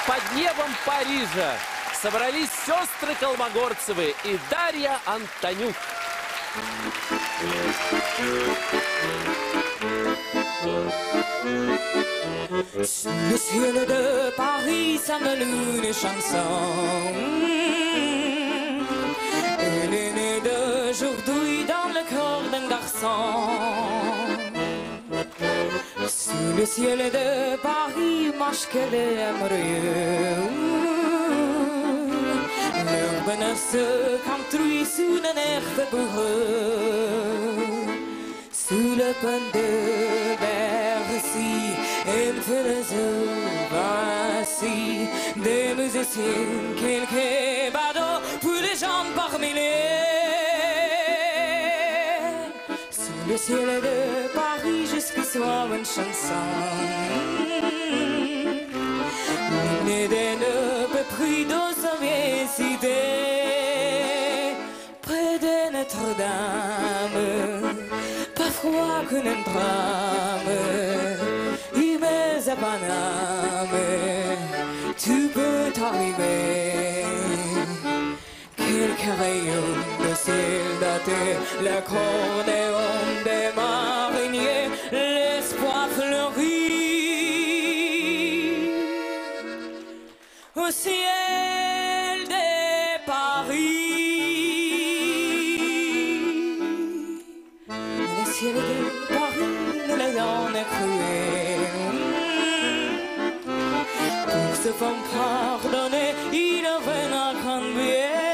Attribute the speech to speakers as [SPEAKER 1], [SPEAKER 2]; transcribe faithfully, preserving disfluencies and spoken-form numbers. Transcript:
[SPEAKER 1] под небом Парижа собрались сестры Колмогорцевы и Дарья Антонюк.
[SPEAKER 2] Sous le ciel de Paris sonne une chanson. Elle est née d'aujourd'hui dans le cœur d'un garçon. Sous le ciel de Paris marche qu'elle est amoureux. Leur bonheur se construit sous un air vigoureux. Sous le pont de Bercy, une philosophie, des musiciens, quelques badauds, pour les gens par milliers. Sous le ciel de Paris, jusqu'à soir une chanson. L'hymne des neuf prix dans sa vieille cité, près de Notre-Dame. Froid qu'une trame, il met à Paname, tu peux t'arriver. Quelques rayons de ciel daté, l'accordéon des mariniers, l'espoir fleurit. Au ciel de Paris, le ciel de Paris, l'ayant écroué. Pour se faire pardonner, il avait un grand bien.